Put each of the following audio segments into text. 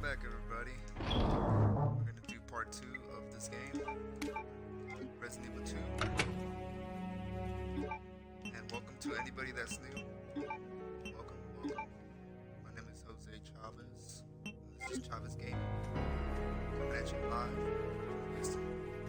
back, everybody. We're gonna do part 2 of this game, Resident Evil 2. And welcome to anybody that's new. Welcome. My name is Jose Chavez. This is Chavez Gaming. Coming at you live from Houston.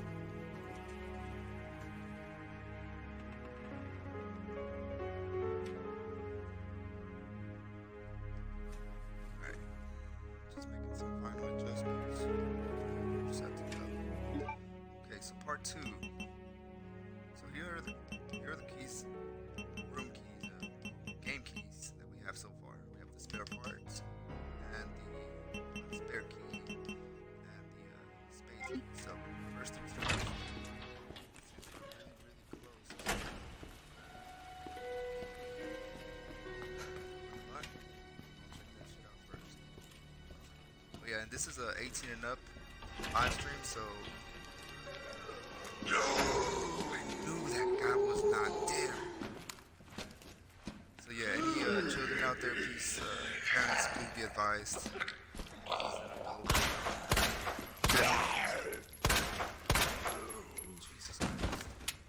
Just making some final adjustments. Just have to go. Okay, so part 2. So here are the keys, room keys, game keys that we have so far. We have the spare parts and the spare key and the space key. So first things first. This is really close. But I'll check that shit out first. Oh yeah, and this is a 18 and up live stream, so I knew that guy was not there. So yeah, any children out there, please, parents, please be advised. Jesus Christ.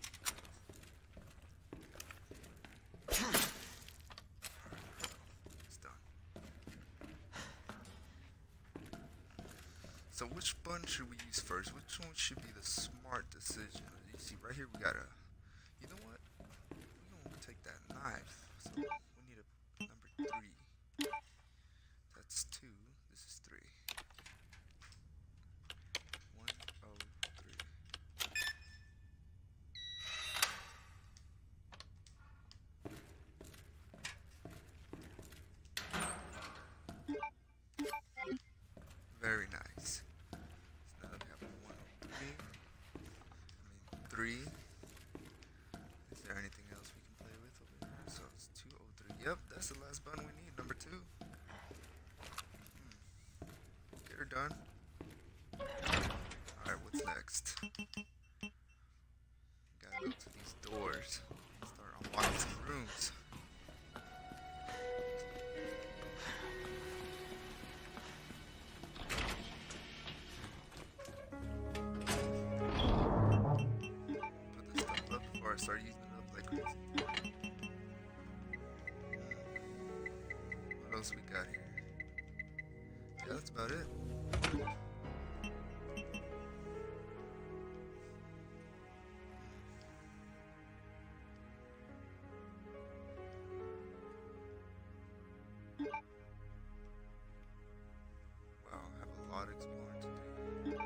It's done. So which button should we use first? Which one should be the smart decision? You see right here we got a, you know what? We're gonna take that knife. So we need a number 3. That's 2. This is 3. 103. Very nice. So now we have 103. 3. Is there anything else we can play with over here? So it's 203. Yep, that's the last button we need. Number 2. Get her done. Alright, what's next? Gotta go to these doors. Start unlocking some rooms. Put this stuff up before I start using it up like crazy. What else we got here? Yeah, that's about it. Wow, I have a lot of exploring to do. Yeah.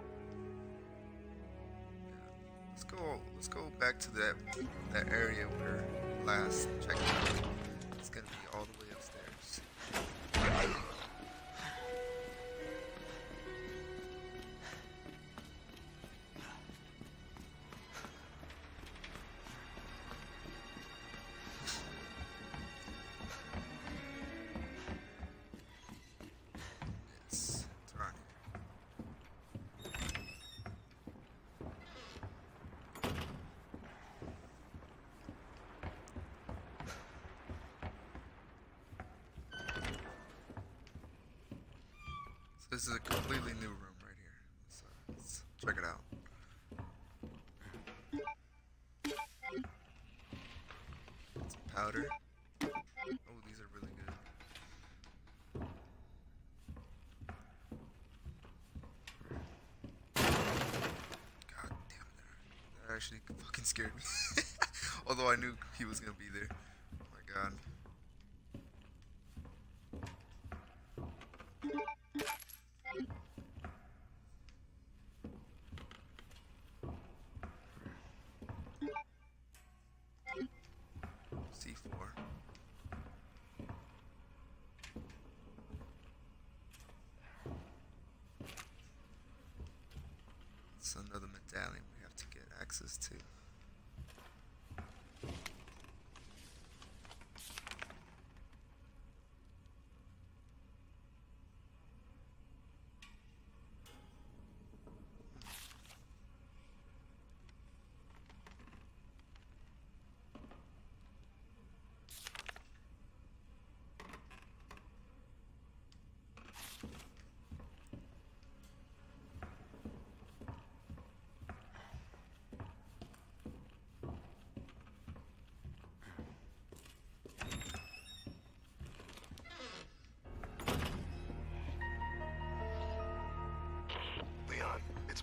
Let's go back to that area where we last checked out. It's gonna be all the way upstairs. It's turn. So this is a completely new room right here. So let's check it out. Some powder. Oh, these are really good. God damn it. That actually fucking scared me. Although I knew he was gonna be there. Oh my god. C4. It's another medallion we have to get access to.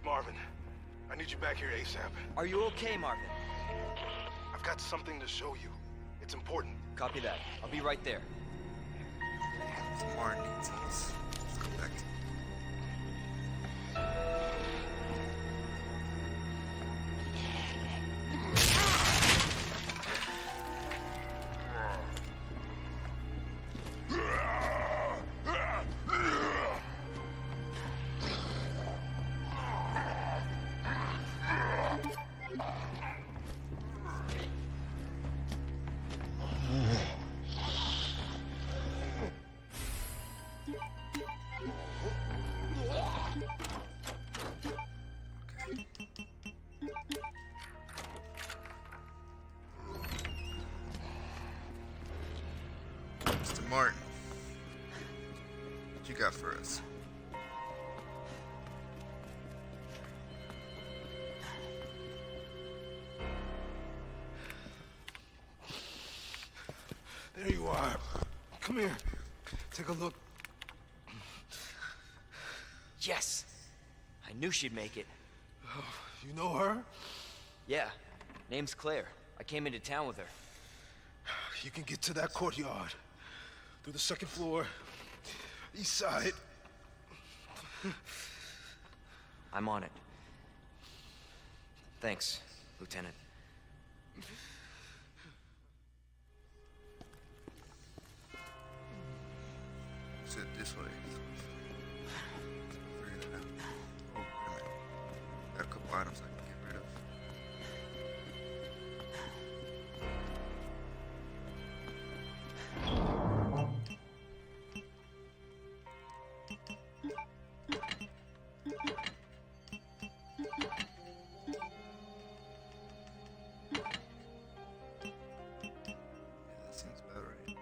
Marvin. I need you back here ASAP. Are you okay, Marvin? I've got something to show you. It's important. Copy that. I'll be right there. Martin needs us. Let's go back to Mr. Martin. What you got for us? There you are. Come here. Take a look. Yes! I knew she'd make it. Oh, you know her? Yeah. Name's Claire. I came into town with her. You can get to that courtyard. Through the second floor. East side. I'm on it. Thanks, Lieutenant. Sit this way. Figure that out. Oh, wait a minute. Got a couple items I can get rid of. That seems about right.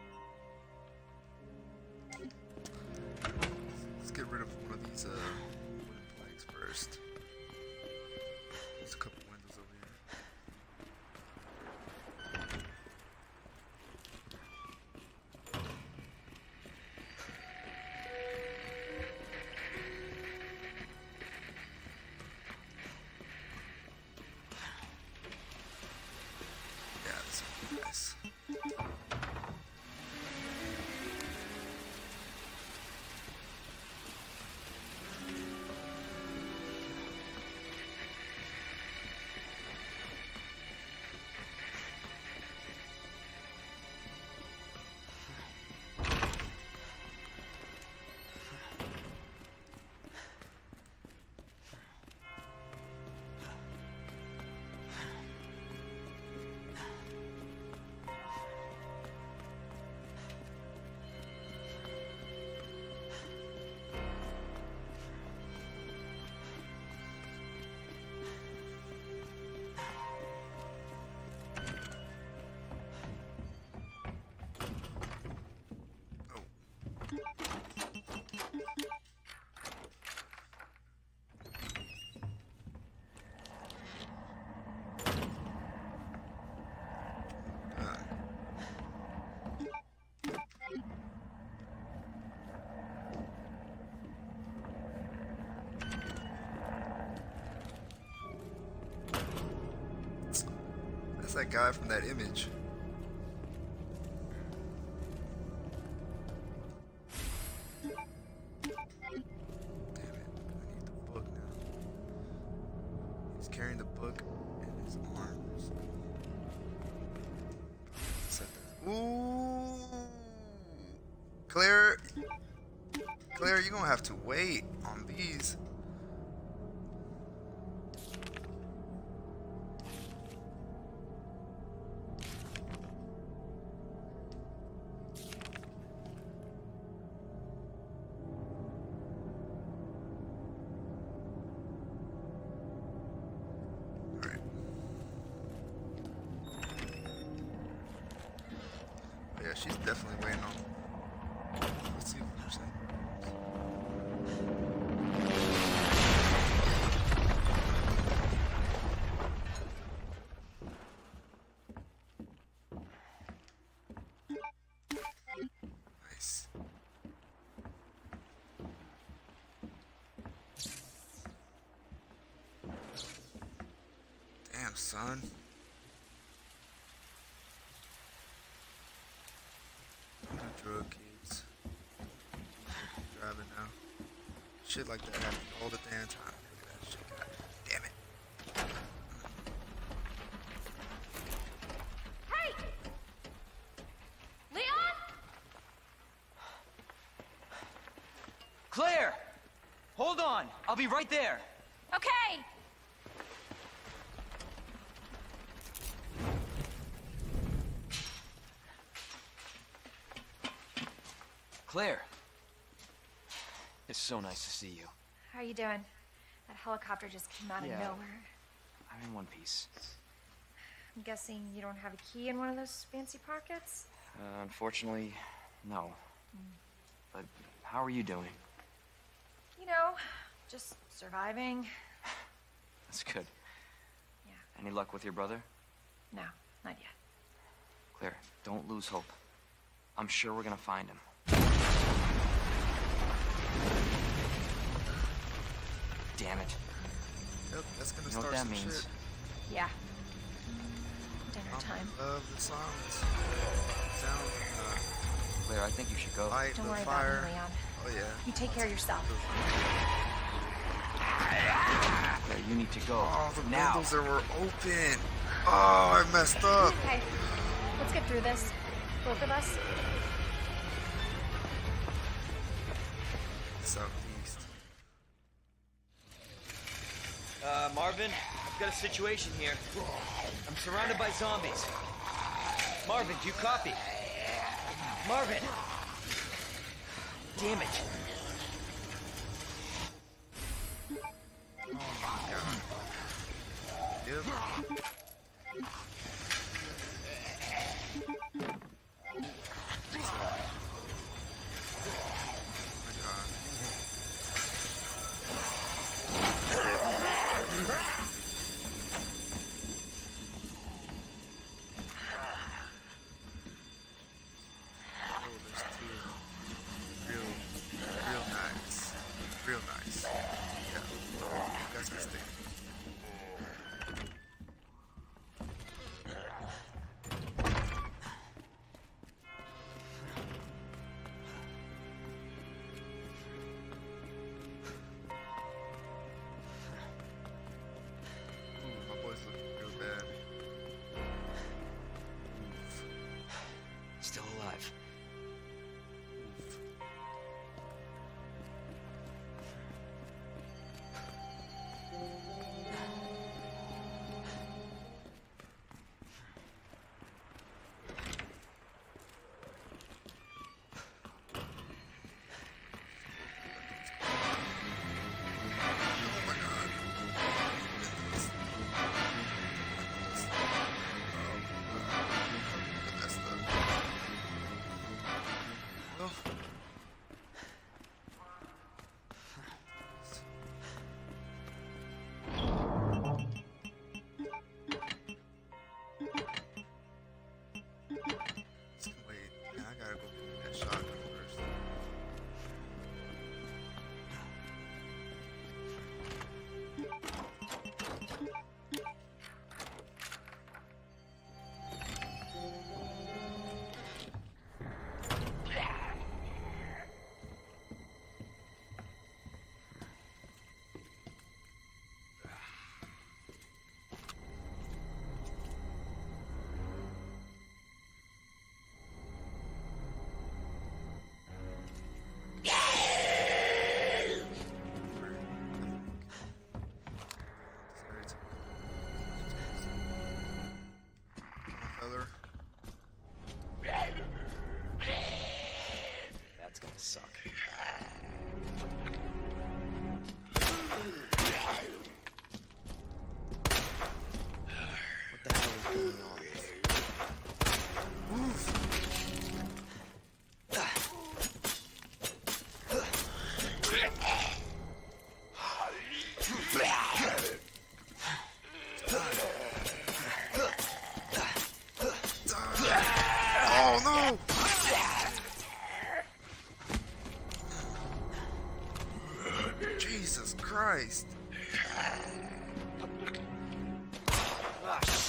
Let's get rid of one of these wooden planks first. There's a couple windows over here. Yeah, this would be nice. That's that guy from that image. Damn it, I need the book now. He's carrying the book in his arms. Set that. Ooh! Claire, you're gonna have to wait on these. Yeah, she's definitely waiting on. Let's see what you're saying. Nice. Damn, son. Drug kids. Driving now. Shit like that happens all the damn time. Look at that shit. God damn it. Hey! Leon? Claire! Hold on! I'll be right there! Okay! Claire! It's so nice to see you. How are you doing? That helicopter just came out of Yeah. nowhere. I'm in one piece. I'm guessing you don't have a key in one of those fancy pockets? Unfortunately, no. But how are you doing? You know, just surviving. That's good. Yeah. Any luck with your brother? No, not yet. Claire, don't lose hope. I'm sure we're gonna find him. Damn it. Yep, that's gonna You know start what that some means? shit. Yeah. Dinner time. Love the silence. Sound, Claire, I think you should go. light, Don't the worry fire. about me, Leon. Oh yeah. You take care of yourself. Claire, you need to go. Oh, the now. windows that were open. Oh, I messed up. Okay, let's get through this. Both of us. Southeast. Marvin, I've got a situation here. I'm surrounded by zombies. Marvin, do you copy? Marvin! Damn it. Yep. Real nice. Yeah. You guys can stay.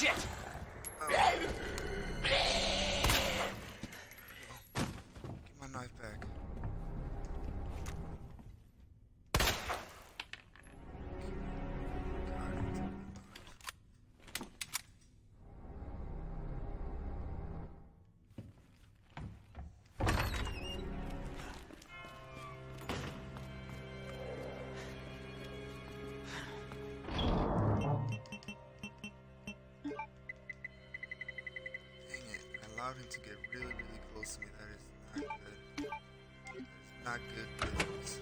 Shit! Get my knife back. Allowed him to get really, really close to me. That is not good. That is not good business.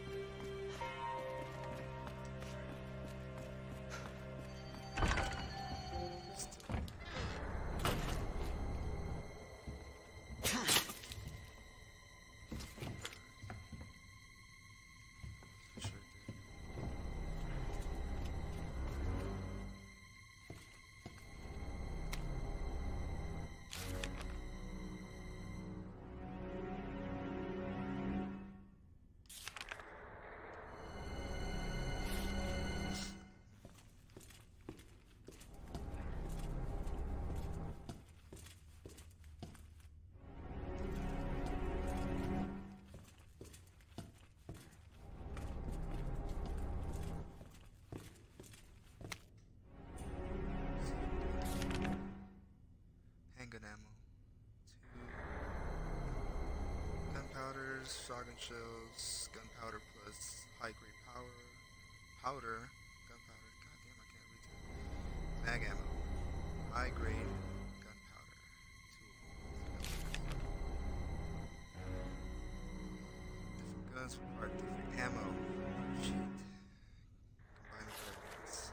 Handgun ammo. 2 gunpowders, shotgun shells, gunpowder plus high grade powder, gunpowder. Goddamn, I can't read that. Mag ammo, high grade gunpowder. 2 of them. Different guns require different ammo. Shit. Combine the weapons.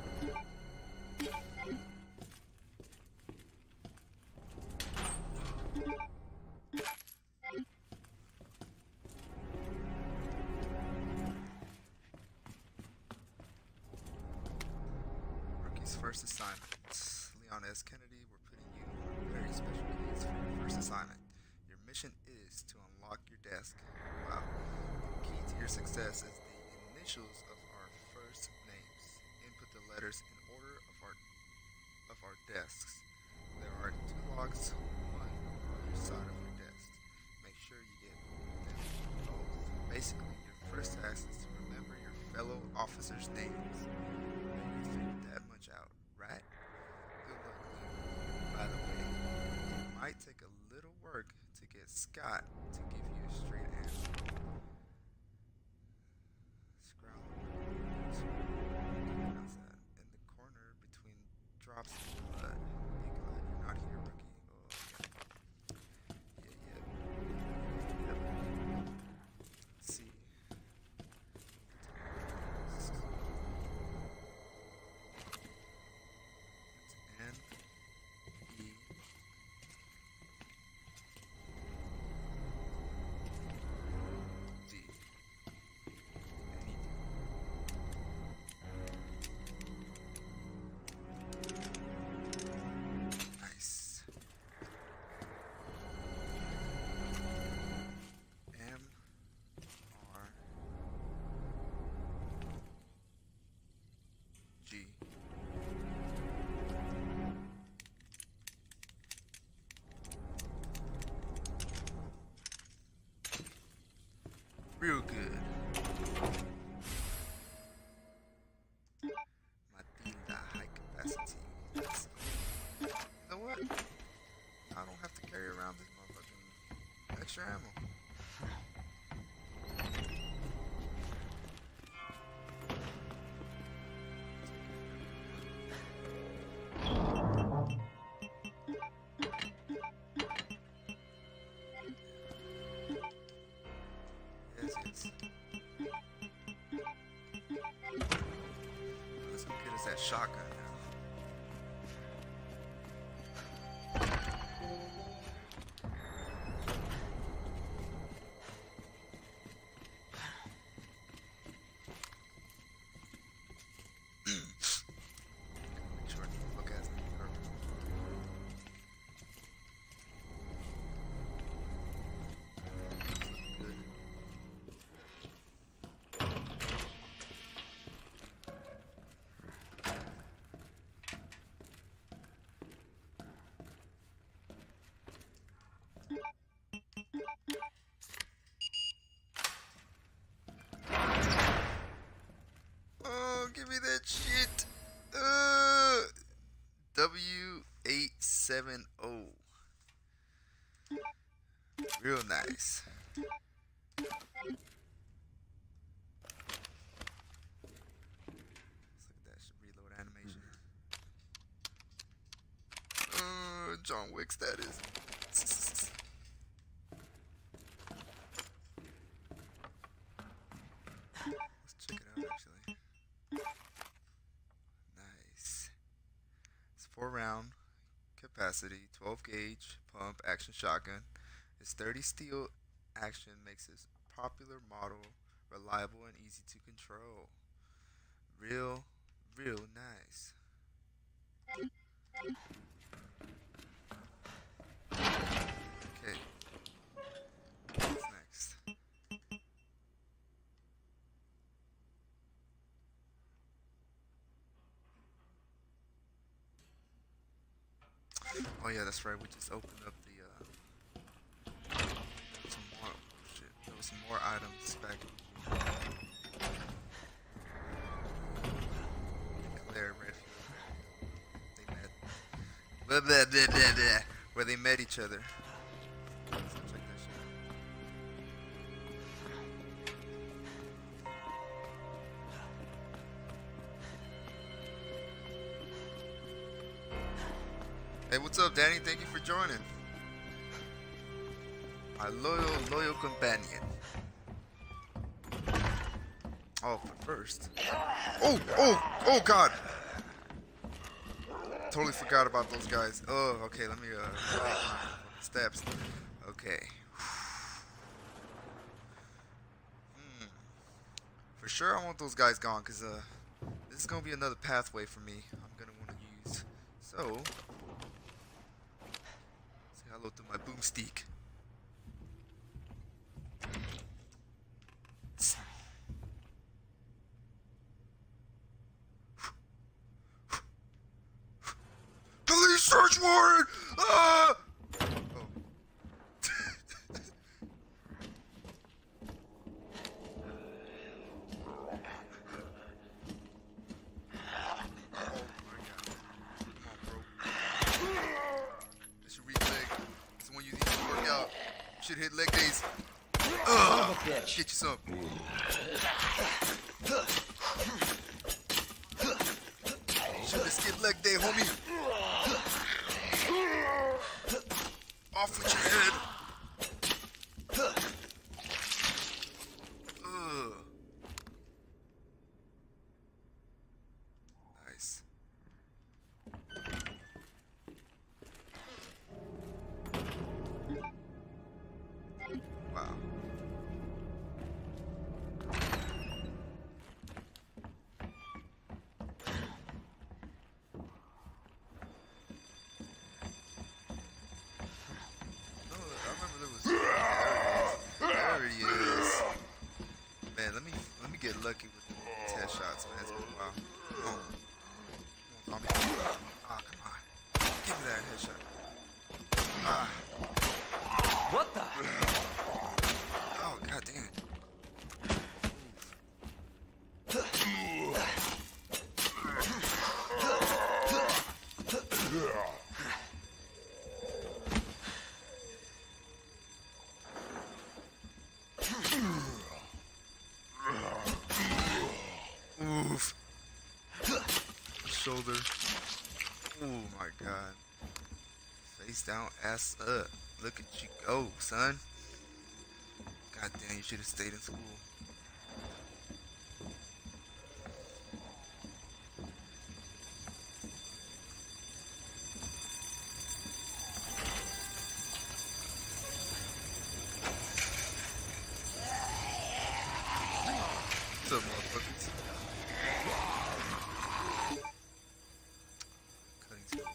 First assignment. Leon S. Kennedy, we're putting you on a very special case for your first assignment. Your mission is to unlock your desk. Wow. The key to your success is the initials of our first names. Input the letters in order of our desks. There are 2 locks, one on each side of your desk. Make sure you get them both. Basically, your first task is to remember your fellow officers' names. You figured that much out, right? Good luck, Lou. By the way, it might take a little work to get Scott to give you a straight answer. Pronounce that. In the corner between drops of blood. Be glad you're not here, rookie. Oh, yeah. Yep. Let's see. Real good. Matilda high capacity. You know what? I don't have to carry around this motherfucking extra ammo. Let's go get us that shotgun now. Make sure I can look at it. Good. give me that shit. W870. Real nice. Let's look at that reload animation. John Wick status. Let's check it out actually. Nice. It's 4-round capacity, 12 gauge pump action shotgun. Its 30 steel action makes it a popular model, reliable and easy to control. Real nice. Okay. What's next? Oh yeah, that's right. We just opened up the some more shit. There was some more items back in Claire Redfield. They met. Blah, blah, blah, blah, blah, where they met each other. So check that shit out. Hey, what's up, Danny? Thank you for joining. My loyal companion. Oh, but first. Oh, God. Totally forgot about those guys. Oh, okay. Let me steps. Okay. For sure, I want those guys gone, cause this is gonna be another pathway for me. I'm gonna want to use. So, say hello to my boomstick. Police search warrant! Ah! Oh. That's your weak leg. It's the one you need to work out. You should hit leg days. Get you some. Should skip leg day, homie. Off with your head. Nice. Wow. Get lucky with the test shots, man. It's been a while. Come on. Come on, Tommy. Ah, come on. Give me that headshot. Ah. What the? Oh, god damn. Oof. Shoulder. Oh my god. Face down, ass up. Look at you go, son. God damn, you should have stayed in school. What's up, motherfuckers? Cutting school.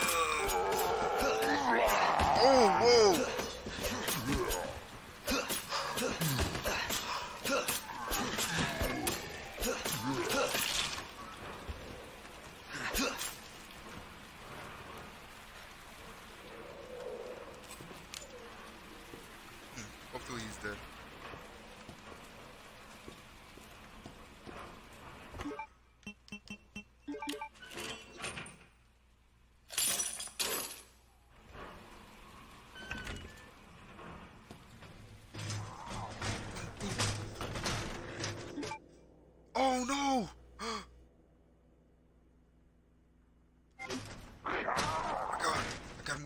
Oh, whoa!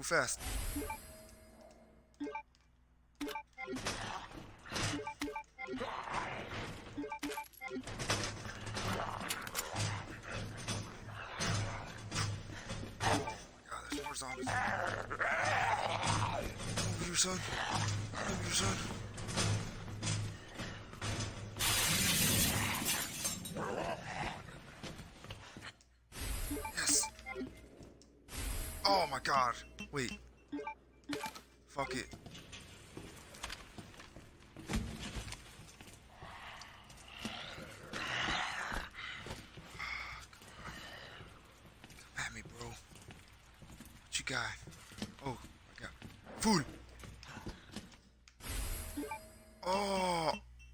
Move fast. Zombies. Move your son. Move your son. Yes. Oh my god. Wait. Fuck it. Come at me, bro. What you got? Oh my god. Food! Oh!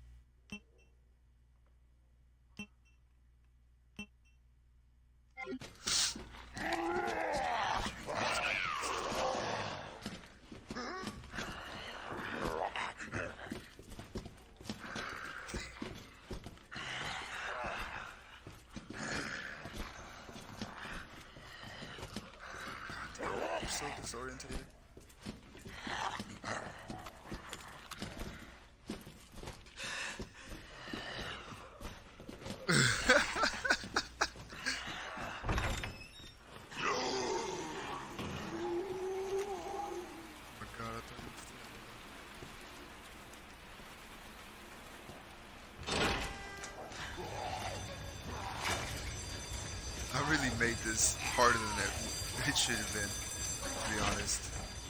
So disorientated. I really made this harder than it should have been, to be honest.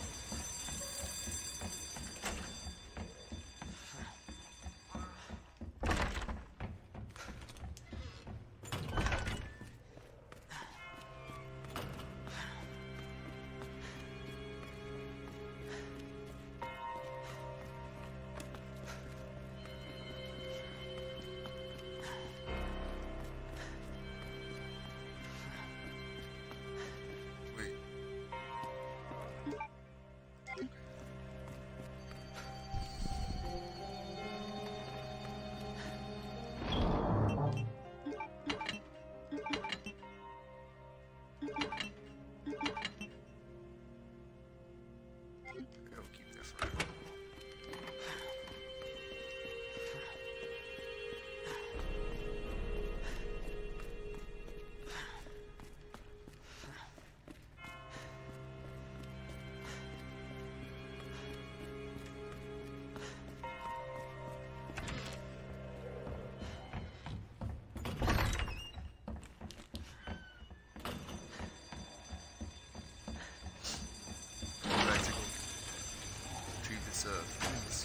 Things.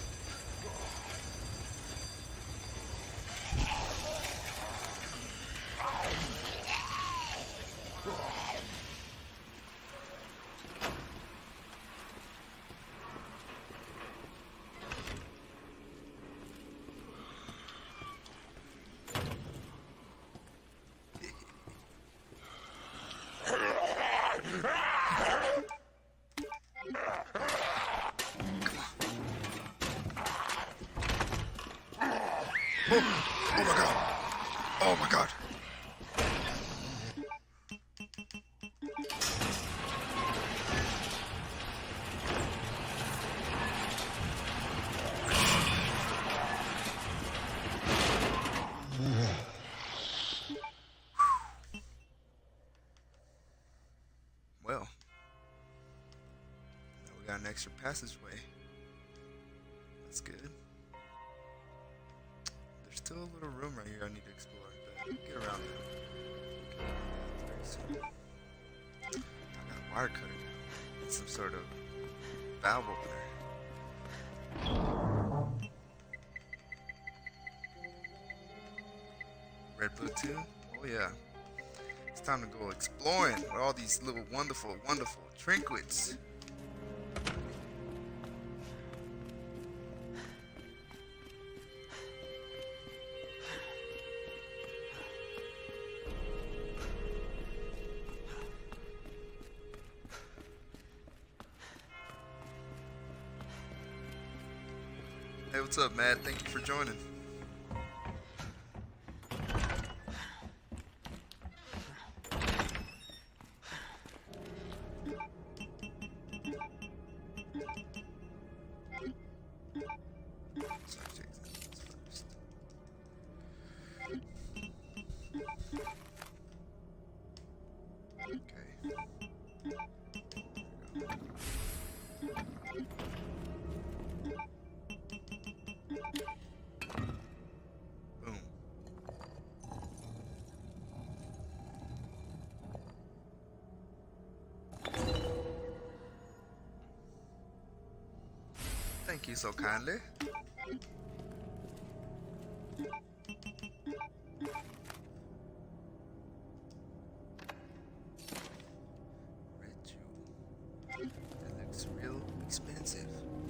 Oh my god! Oh my god! Well, now we got an extra passageway. That's good. There's still a little room right here I need to explore, but get around there. Very soon. I got a wire cutter now. It's some sort of valve opener. Red Blue 2? Oh yeah. It's time to go exploring with all these little wonderful, wonderful trinkets. Hey, what's up, Matt? Thank you for joining. Thank you so kindly. Red jewel. That looks real expensive.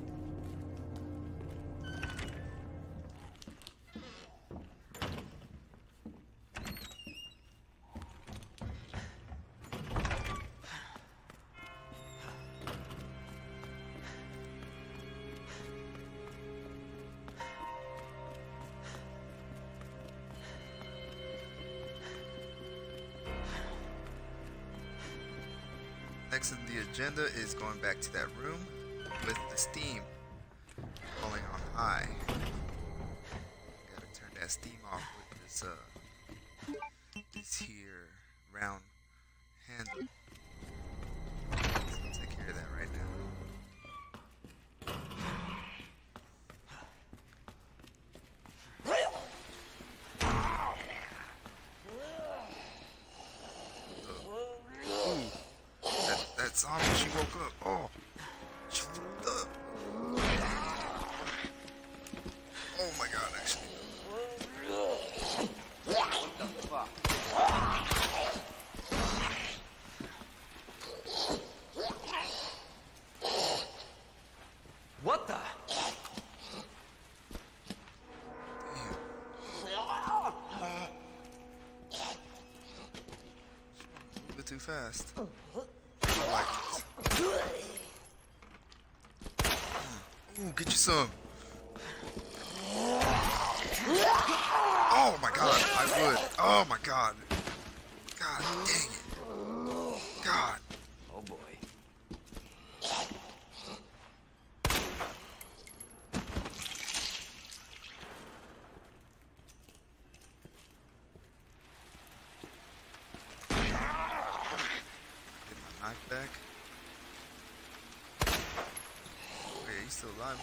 Next on the agenda is going back to that room with the steam falling on high. Gotta turn that steam off with this here round handle. So I'll take care of that right now. That zombie, she woke up. Oh, she woke up. Oh my god, actually. What the? Damn. A little bit too fast. I like it. Ooh, get you some. Oh my god, I would. Oh my god. God dang it. God. Oh boy. Get my knife back. Oh yeah, he's still alive.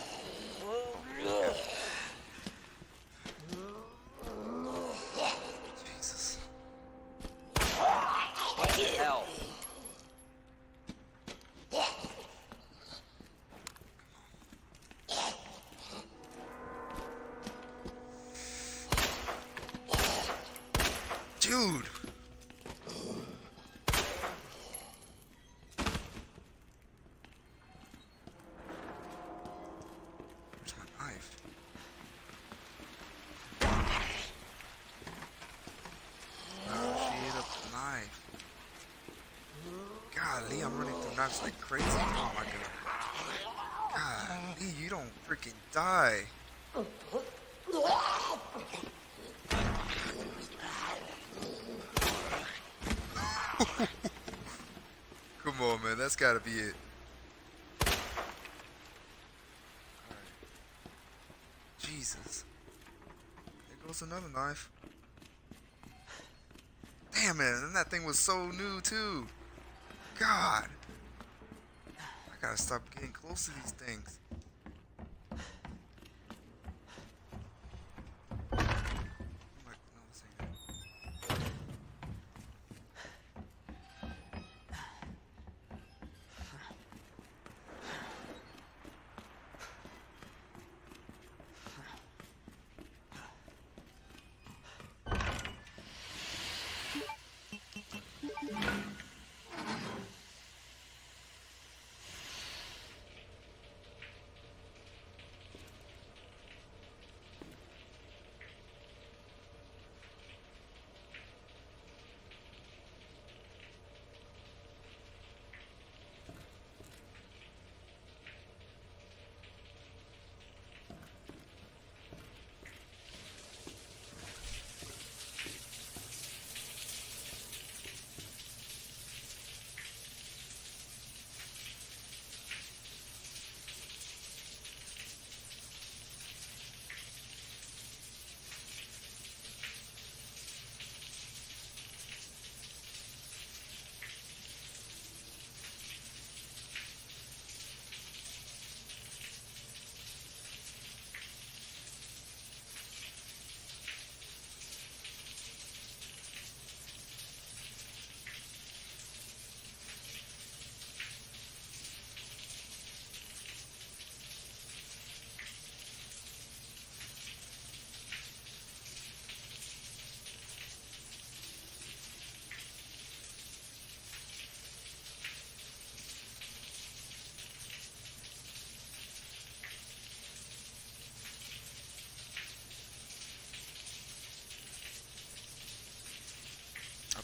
Jesus. What the hell? Dude. Where's my knife? Oh, she ate up the knife. Golly, I'm running through knives like crazy. Oh my god. Golly, you don't freaking die. Come on, man. That's gotta be it. Alright. Jesus. There goes another knife. Damn, man. And that thing was so new, too. God. I gotta stop getting close to these things.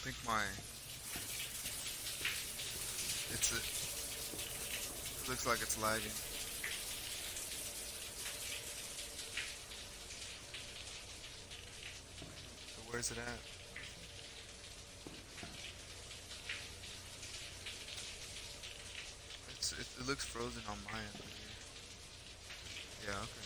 think my it looks like it's lagging. So where's it at? It looks frozen on my end here. Yeah, okay.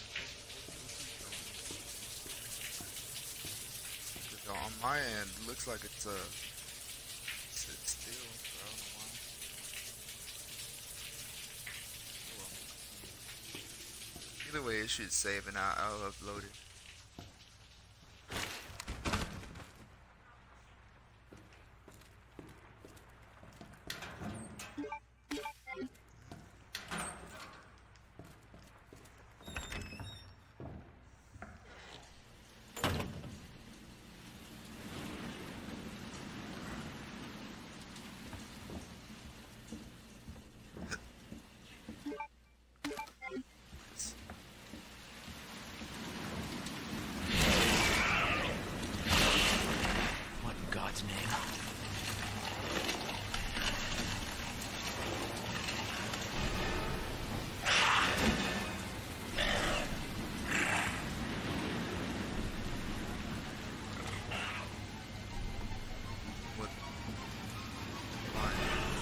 On my end, it looks like it's sit still. So I don't know why. Oh, well. Either way, it should save and I'll upload it. What in God's name? What? Fine.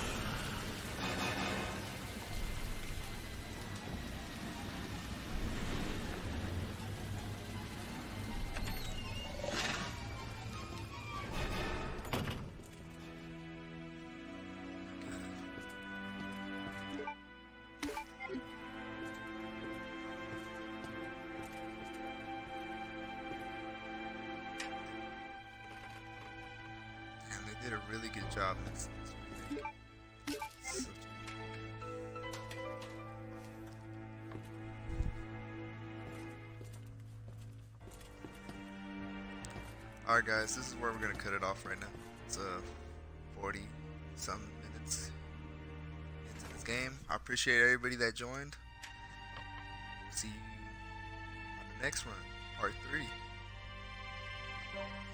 And they did a really good job in this remake. Such a- Alright guys, this is where we're gonna cut it off right now. It's 40 some minutes into this game. I appreciate everybody that joined. See you on the next one, part 3.